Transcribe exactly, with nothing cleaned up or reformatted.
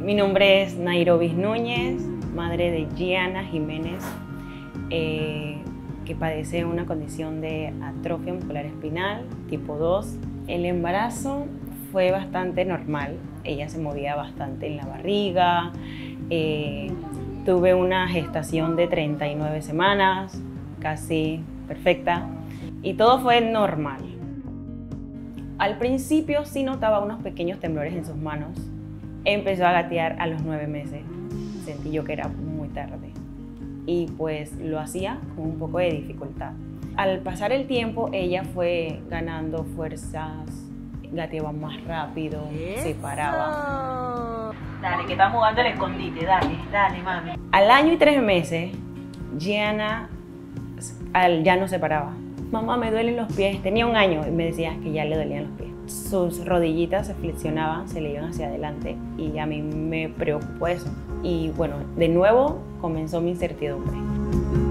Mi nombre es Nairobi Núñez, madre de Gianna Jiménez, eh, que padece una condición de atrofia muscular espinal tipo dos. El embarazo fue bastante normal, ella se movía bastante en la barriga, eh, tuve una gestación de treinta y nueve semanas, casi perfecta, y todo fue normal. Al principio sí notaba unos pequeños temblores en sus manos. Empezó a gatear a los nueve meses. Sentí yo que era muy tarde. Y pues lo hacía con un poco de dificultad. Al pasar el tiempo, ella fue ganando fuerzas, gateaba más rápido, ¿Eso? se paraba. Dale, que estás jugando el escondite, dale, dale, mami. Al año y tres meses, Gianna al, ya no se paraba. Mamá, me duelen los pies. Tenía un año y me decía que ya le dolían los pies. Sus rodillitas se flexionaban, se le iban hacia adelante y a mí me preocupó eso. Y bueno, de nuevo comenzó mi incertidumbre.